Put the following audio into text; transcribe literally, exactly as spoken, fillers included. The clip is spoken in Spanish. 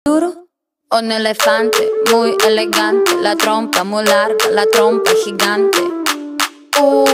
duro. Un elefante muy elegante, la trompa muy larga, la trompa gigante. Uh.